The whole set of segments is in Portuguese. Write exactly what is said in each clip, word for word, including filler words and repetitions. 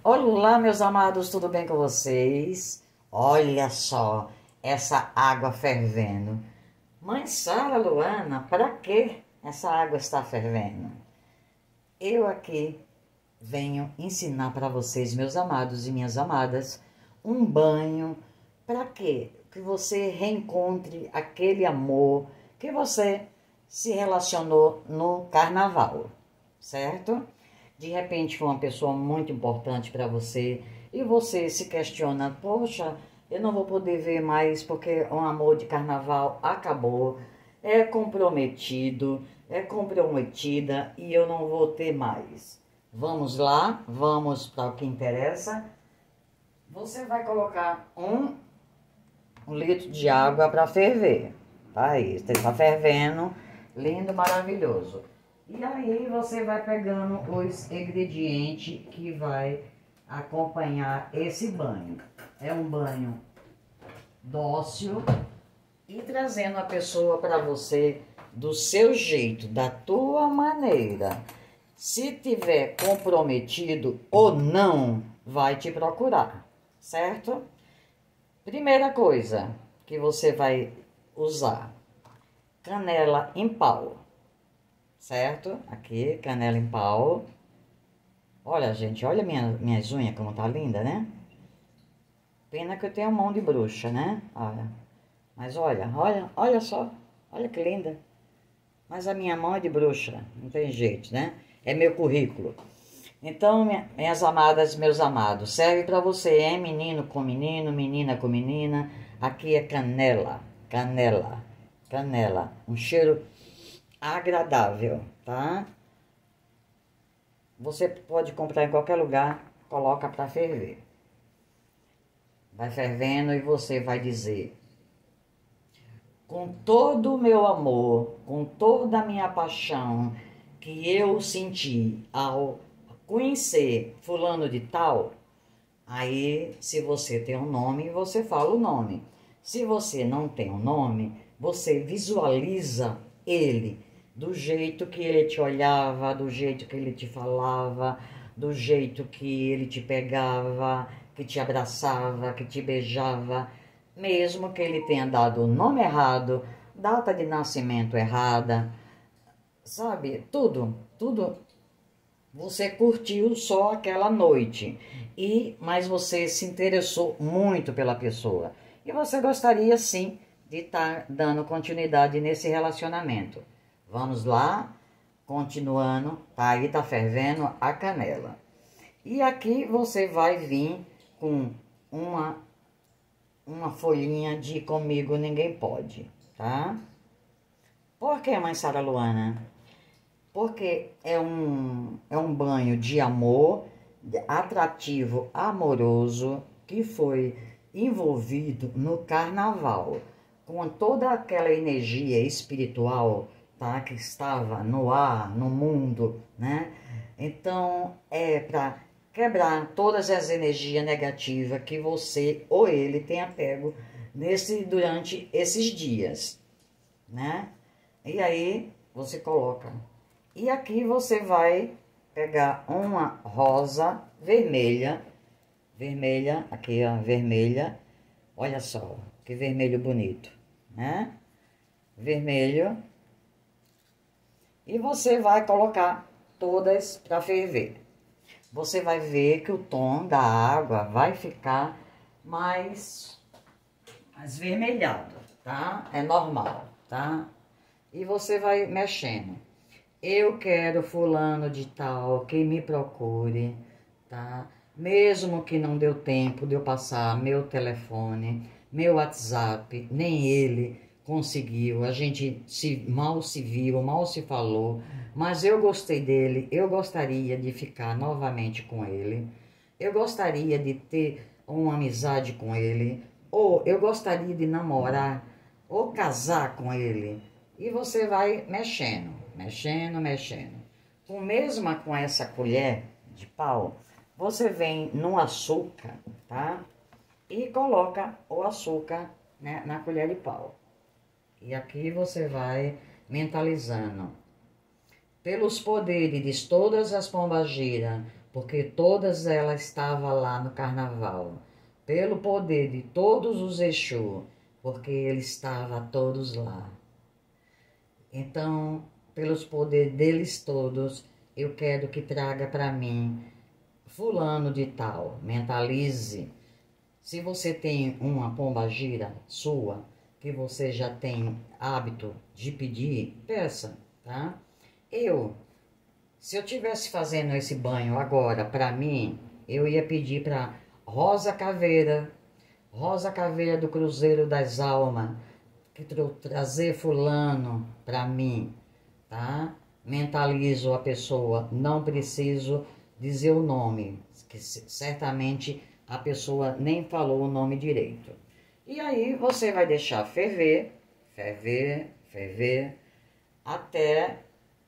Olá, meus amados, tudo bem com vocês? Olha só, essa água fervendo. Mãe Sara, Luana, para que essa água está fervendo? Eu aqui venho ensinar para vocês, meus amados e minhas amadas, um banho para quê? Que você reencontre aquele amor que você se relacionou no carnaval, certo? De repente foi uma pessoa muito importante para você e você se questiona, poxa, eu não vou poder ver mais porque o amor de carnaval acabou, é comprometido, é comprometida e eu não vou ter mais. Vamos lá, vamos para o que interessa. Você vai colocar um, um litro de água para ferver, tá aí, está fervendo, lindo, maravilhoso. E aí você vai pegando os ingredientes que vai acompanhar esse banho. É um banho dócil e trazendo a pessoa para você do seu jeito, da tua maneira. Se tiver comprometido ou não, vai te procurar, certo? Primeira coisa que você vai usar, canela em pau. Certo? Aqui, canela em pau. Olha, gente, olha minha, minhas unhas como tá linda, né? Pena que eu tenho mão de bruxa, né? Olha. Mas olha, olha, olha só. Olha que linda. Mas a minha mão é de bruxa, não tem jeito, né? É meu currículo. Então, minha, minhas amadas, meus amados, serve pra você, hein? Menino com menino, menina com menina. Aqui é canela, canela, canela. Um cheiro agradável, tá? Você pode comprar em qualquer lugar, coloca para ferver. Vai fervendo e você vai dizer: com todo o meu amor, com toda a minha paixão que eu senti ao conhecer fulano de tal. Aí, se você tem um nome, você fala o nome. Se você não tem um nome, você visualiza ele do jeito que ele te olhava, do jeito que ele te falava, do jeito que ele te pegava, que te abraçava, que te beijava, mesmo que ele tenha dado o nome errado, data de nascimento errada, sabe? Tudo, tudo. Você curtiu só aquela noite, e mas você se interessou muito pela pessoa. E você gostaria, sim, de estar dando continuidade nesse relacionamento. Vamos lá, continuando, tá aí, tá fervendo a canela. E aqui você vai vir com uma, uma folhinha de Comigo Ninguém Pode, tá? Por que, mãe Sara Luana? Porque é um, é um banho de amor, atrativo, amoroso, que foi envolvido no carnaval, com toda aquela energia espiritual, tá, que estava no ar, no mundo, né? Então, é para quebrar todas as energias negativas que você ou ele tenha pego nesse, durante esses dias, né? E aí, você coloca. E aqui você vai pegar uma rosa vermelha, vermelha, aqui ó, vermelha, olha só, que vermelho bonito, né? Vermelho. E você vai colocar todas para ferver. Você vai ver que o tom da água vai ficar mais, mais vermelhado, tá? É normal, tá? E você vai mexendo. Eu quero fulano de tal que me procure, tá? Mesmo que não deu tempo de eu passar meu telefone, meu WhatsApp, nem ele conseguiu, a gente se, mal se viu, mal se falou, mas eu gostei dele, eu gostaria de ficar novamente com ele, eu gostaria de ter uma amizade com ele, ou eu gostaria de namorar, ou casar com ele. E você vai mexendo, mexendo, mexendo. Com mesma com essa colher de pau, você vem no açúcar, tá? E coloca o açúcar, né, na colher de pau. E aqui você vai mentalizando. Pelos poderes de todas as pombagiras, porque todas elas estavam lá no carnaval, pelo poder de todos os Exu, porque eles estavam todos lá. Então, pelos poderes deles todos, eu quero que traga para mim fulano de tal, mentalize. Se você tem uma pombagira sua, que você já tem hábito de pedir, peça, tá? Eu, se eu tivesse fazendo esse banho agora para mim, eu ia pedir para Rosa Caveira, Rosa Caveira do Cruzeiro das Almas, que trazer fulano para mim, tá? Mentalizo a pessoa, não preciso dizer o nome, que certamente a pessoa nem falou o nome direito. E aí você vai deixar ferver, ferver, ferver, até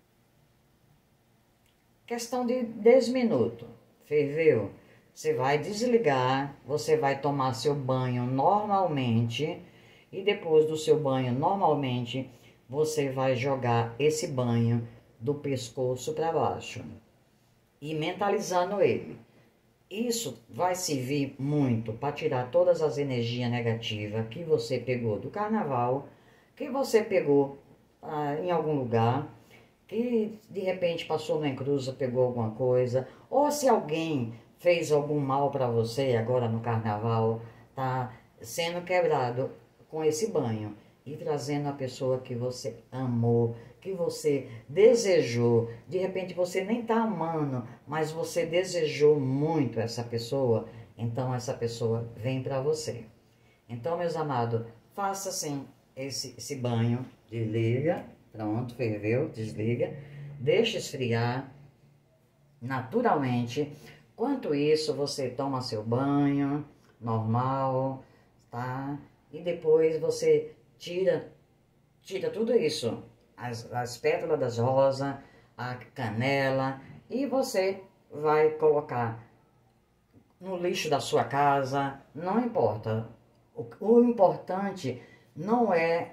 questão de dez minutos. Ferveu, você vai desligar, você vai tomar seu banho normalmente, e depois do seu banho normalmente, você vai jogar esse banho do pescoço para baixo e mentalizando ele. Isso vai servir muito para tirar todas as energias negativas que você pegou do carnaval, que você pegou ah, em algum lugar, que de repente passou na encruza, pegou alguma coisa, ou se alguém fez algum mal para você agora no carnaval, tá sendo quebrado com esse banho e trazendo a pessoa que você amou, que você desejou. De repente você nem tá amando, mas você desejou muito essa pessoa, então essa pessoa vem para você. Então, meus amados, faça assim esse, esse banho, desliga, pronto, ferveu, desliga, deixa esfriar naturalmente. Enquanto isso, você toma seu banho normal, tá? E depois você tira, tira tudo isso, as, as pétalas das rosas, a canela, e você vai colocar no lixo da sua casa, não importa. O, o importante não é,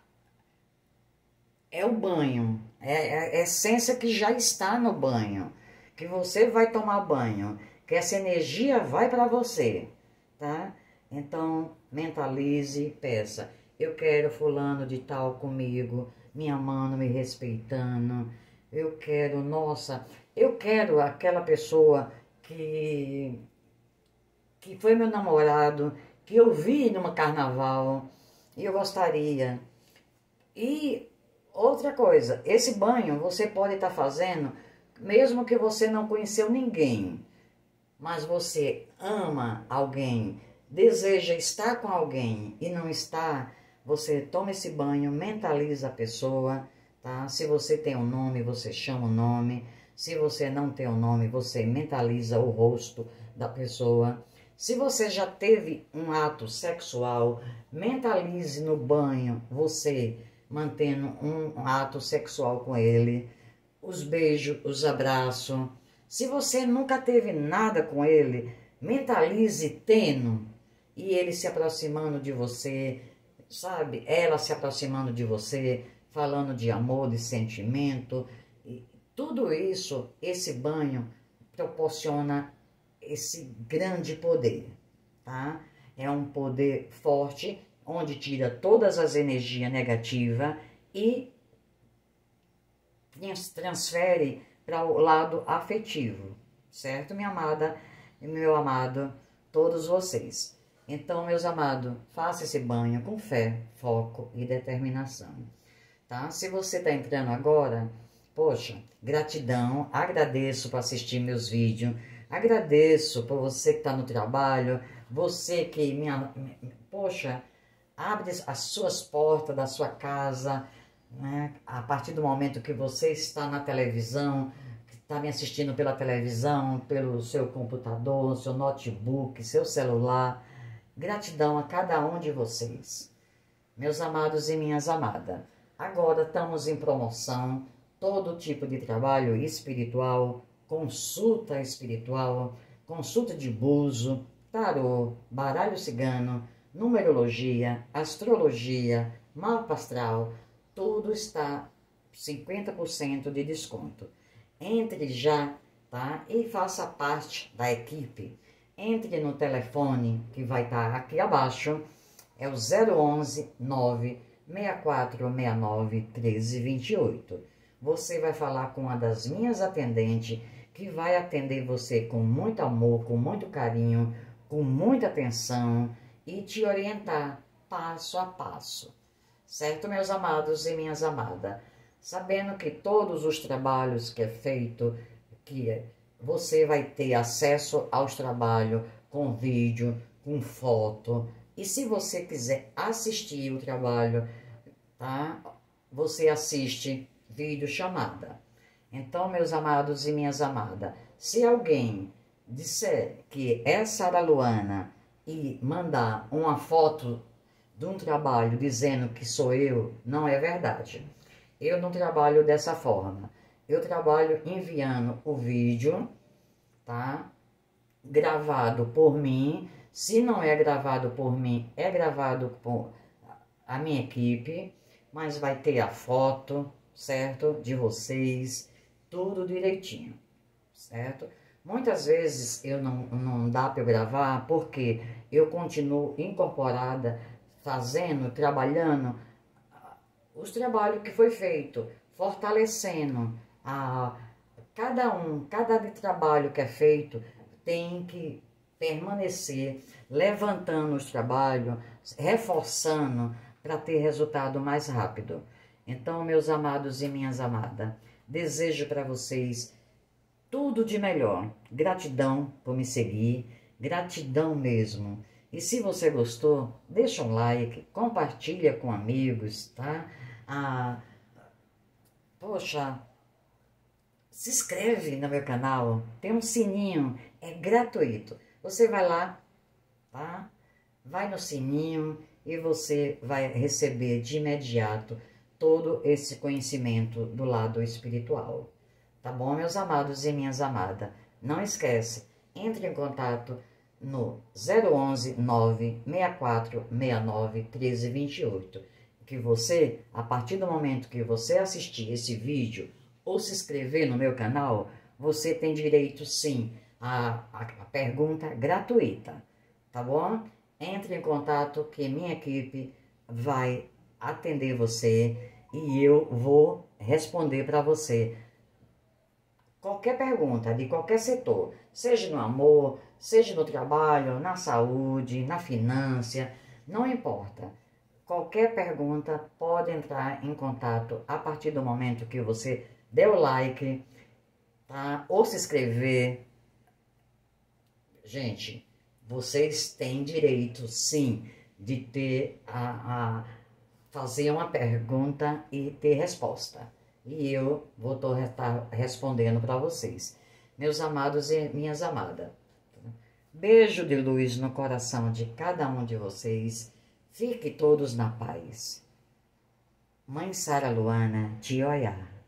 é o banho, é, é a essência que já está no banho, que você vai tomar banho, que essa energia vai para você, tá? Então, mentalize, peça, eu quero fulano de tal comigo, me amando, me respeitando, eu quero, nossa, eu quero aquela pessoa que, que foi meu namorado, que eu vi numa carnaval, e eu gostaria. E outra coisa, esse banho você pode estar fazendo, mesmo que você não conheceu ninguém, mas você ama alguém, deseja estar com alguém e não está, você toma esse banho, mentaliza a pessoa, tá? Se você tem um nome, você chama o nome. Se você não tem um nome, você mentaliza o rosto da pessoa. Se você já teve um ato sexual, mentalize no banho, você mantendo um ato sexual com ele, os beijos, os abraços. Se você nunca teve nada com ele, mentalize tendo, e ele se aproximando de você, sabe? Ela se aproximando de você, falando de amor, de sentimento. E tudo isso, esse banho proporciona esse grande poder, tá? É um poder forte, onde tira todas as energias negativas e transfere para o lado afetivo, certo, minha amada e meu amado, todos vocês. Então, meus amados, faça esse banho com fé, foco e determinação, tá? Se você está entrando agora, poxa, gratidão, agradeço por assistir meus vídeos, agradeço por você que está no trabalho, você que, minha, poxa, abre as suas portas da sua casa, né? A partir do momento que você está na televisão, está me assistindo pela televisão, pelo seu computador, seu notebook, seu celular. Gratidão a cada um de vocês, meus amados e minhas amadas. Agora estamos em promoção, todo tipo de trabalho espiritual, consulta espiritual, consulta de buzo, tarô, baralho cigano, numerologia, astrologia, mapa astral, tudo está cinquenta por cento de desconto. Entre já, tá? E faça parte da equipe. Entre no telefone que vai estar aqui abaixo, é o zero onze, nove seis quatro seis nove, um três dois oito. Você vai falar com uma das minhas atendentes, que vai atender você com muito amor, com muito carinho, com muita atenção e te orientar passo a passo. Certo, meus amados e minhas amadas? Sabendo que todos os trabalhos que é feito, que você vai ter acesso aos trabalhos com vídeo, com foto. E se você quiser assistir o trabalho, tá? Você assiste vídeo chamada. Então, meus amados e minhas amadas, se alguém disser que é Sara Luana e mandar uma foto de um trabalho dizendo que sou eu, não é verdade. Eu não trabalho dessa forma. Eu trabalho enviando o vídeo, tá? Gravado por mim. Se não é gravado por mim, é gravado por a minha equipe, mas vai ter a foto, certo? De vocês, tudo direitinho, certo? Muitas vezes eu não, não dá para eu gravar porque eu continuo incorporada, fazendo, trabalhando os trabalhos que foi feito, fortalecendo a cada um, cada trabalho que é feito tem que permanecer levantando os trabalhos, reforçando para ter resultado mais rápido. Então, meus amados e minhas amadas, desejo para vocês tudo de melhor. Gratidão por me seguir, gratidão mesmo. E se você gostou, deixa um like, compartilha com amigos, tá? Ah, poxa, se inscreve no meu canal, tem um sininho, é gratuito. Você vai lá, tá? Vai no sininho e você vai receber de imediato todo esse conhecimento do lado espiritual. Tá bom, meus amados e minhas amadas? Não esquece, entre em contato no zero onze, nove seis quatro seis nove, um três dois oito. Que você, a partir do momento que você assistir esse vídeo ou se inscrever no meu canal, você tem direito sim a, a, a pergunta gratuita, tá bom? Entre em contato que minha equipe vai atender você e eu vou responder para você qualquer pergunta de qualquer setor, seja no amor, seja no trabalho, na saúde, na finança, não importa. Qualquer pergunta pode entrar em contato a partir do momento que você der o like, tá? Ou se inscrever. Gente, vocês têm direito, sim, de ter a, a fazer uma pergunta e ter resposta. E eu vou estar respondendo para vocês. Meus amados e minhas amadas, beijo de luz no coração de cada um de vocês. Fique todos na paz. Mãe Sara Luana, te olhar.